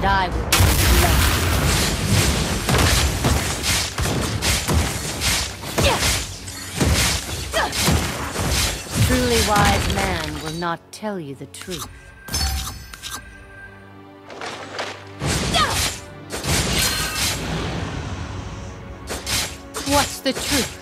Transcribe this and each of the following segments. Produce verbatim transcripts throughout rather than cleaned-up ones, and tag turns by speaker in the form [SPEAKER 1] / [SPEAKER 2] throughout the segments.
[SPEAKER 1] and I will be his love. A truly wise man will not tell you the truth. What's the truth?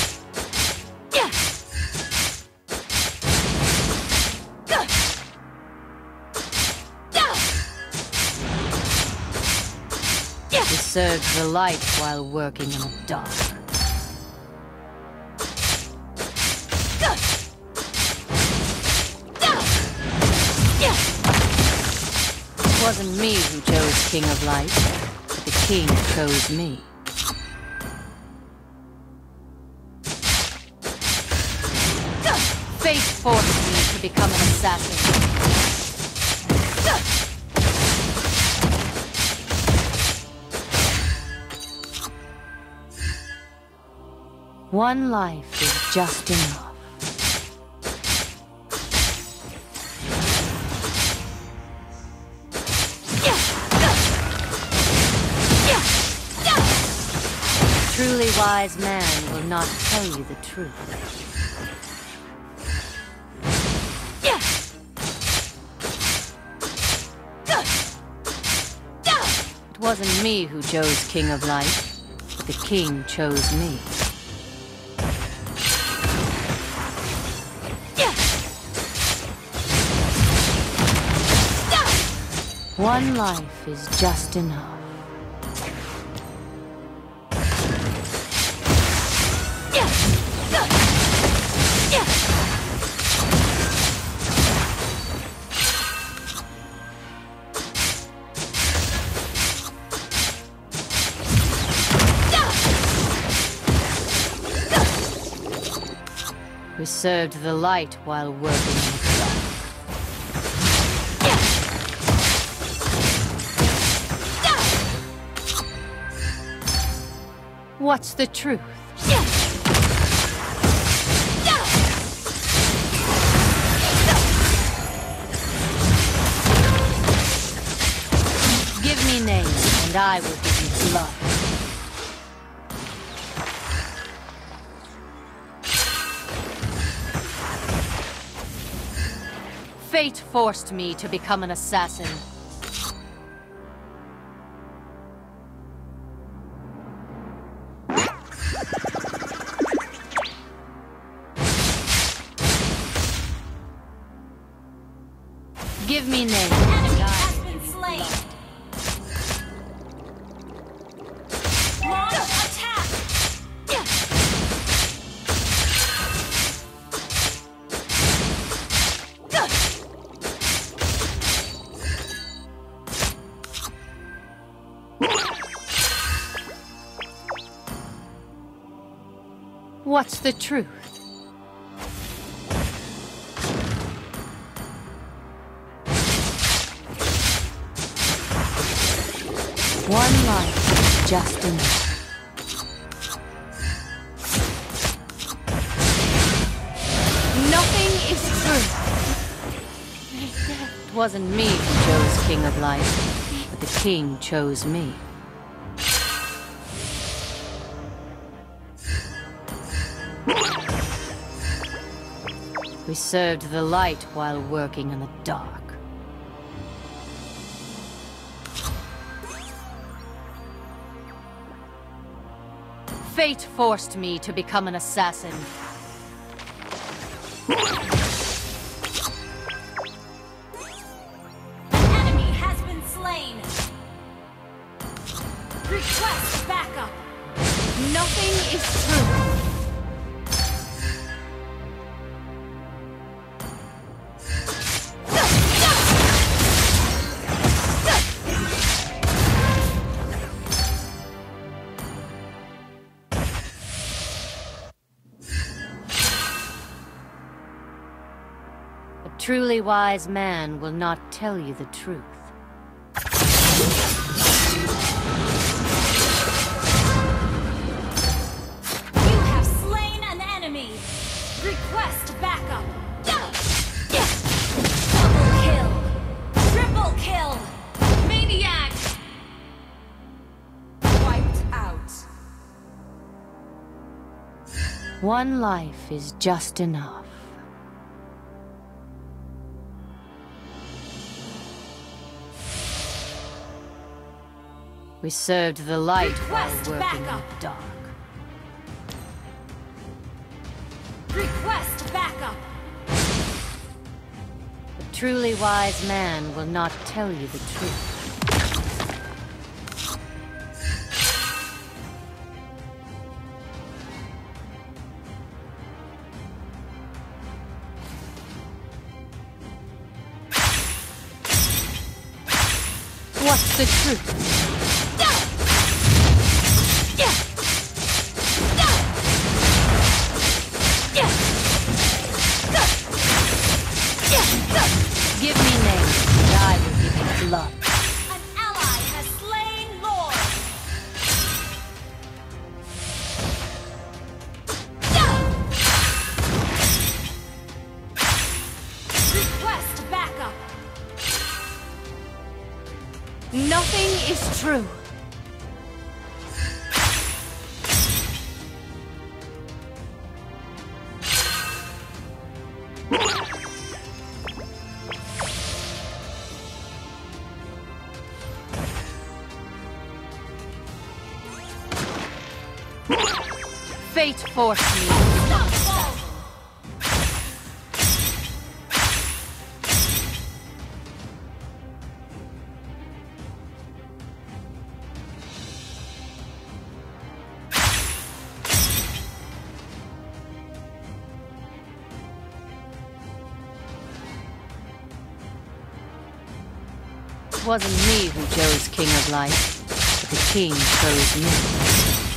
[SPEAKER 1] We served the light while working in the dark. It wasn't me who chose King of Light, but the king chose me. Fate forced me to become an assassin. One life is just enough. A truly wise man will not tell you the truth. It wasn't me who chose King of Light, but the king chose me. One life is just enough. We served the light while working in the dark. What's the truth? Give me names, and I will give you blood. Fate forced me to become an assassin. Give me names.
[SPEAKER 2] Enemy has been slain. Launch attack.
[SPEAKER 1] What's the truth? One life is just enough. Nothing is true. It wasn't me who chose King of Light, but the king chose me. We served the light while working in the dark. Fate forced me to become an assassin.
[SPEAKER 2] Enemy has been slain. Request backup.
[SPEAKER 1] Nothing is true. A truly wise man will not tell you the truth.
[SPEAKER 2] You have slain an enemy. Request backup. Double kill. Triple kill. Maniac.
[SPEAKER 1] One life is just enough. We served the light
[SPEAKER 2] Request
[SPEAKER 1] while working in
[SPEAKER 2] backup.
[SPEAKER 1] the dark.
[SPEAKER 2] Request backup.
[SPEAKER 1] A truly wise man will not tell you the truth. What's the truth? Give me names, and I will give you blood.
[SPEAKER 2] An ally has slain Lord. Request backup.
[SPEAKER 1] Nothing is true. Fate forced me.
[SPEAKER 2] Unstoppable.
[SPEAKER 1] It wasn't me who chose King of Light, but the king chose me.